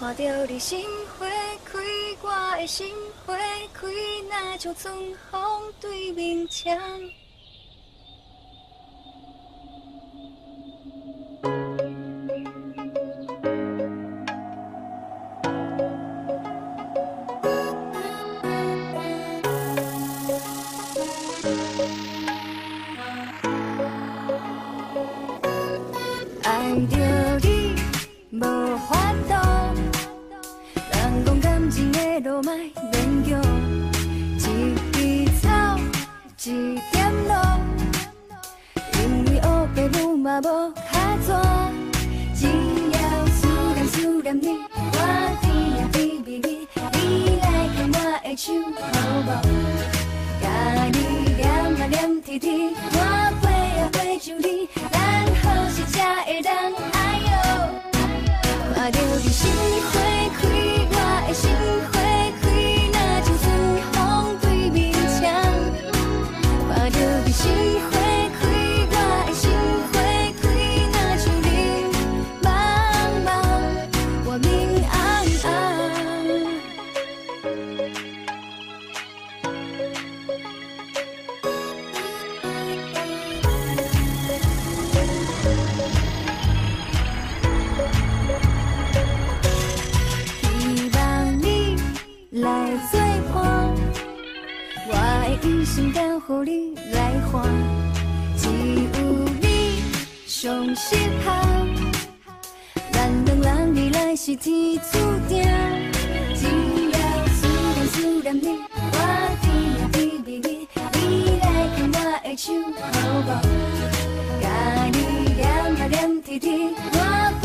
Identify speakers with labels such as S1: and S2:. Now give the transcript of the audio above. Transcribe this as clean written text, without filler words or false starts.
S1: 看到你心花开，我的心花开，若像春风对面墙。爱着你，无法度。人讲感情的路迈免叫，一枝草，一点露。因为黑爸母嘛无卡纸，只要思念你，我甜呀甜蜜蜜，你来牵我的手好无？甲你念啊念甜甜，我飞啊飞上你，咱好是才会当哎哟。看到你心花开，我的心花开，若像春风对面墙。看到你心花开，我的心花开，若像你茫茫，我明暗暗。希望你来作伴，我的一生交予你来还，只有你上适合。咱两人未来是天注定，只要思念你，我甜呀甜蜜蜜，你来牵我的手好无？甲你念啊念甜甜，我。